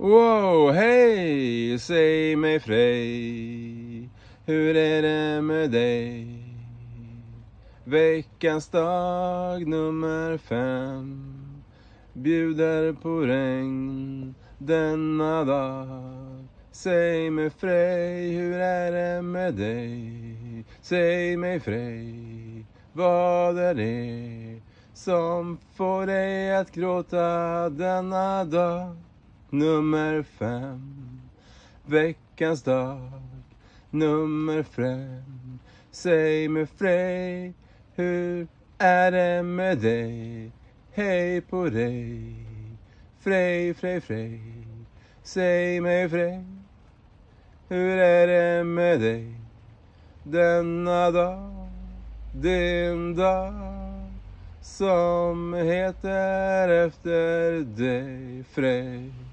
Wow, hej, säg mig Frej, hur är det med dig? Veckans dag nummer 5 bjuder på regn denna dag. Säg mig Frej, hur är det med dig? Säg mig Frej, vad är det som får dig att gråta denna dag? Nummer 5, veckans dag, nummer 5. Säg mig Frej, hur är det med dig? Hej på dig, Frej, Frej, Frej. Säg mig Frej, hur är det med dig? Denna dag, din dag, som heter efter dig, Frej.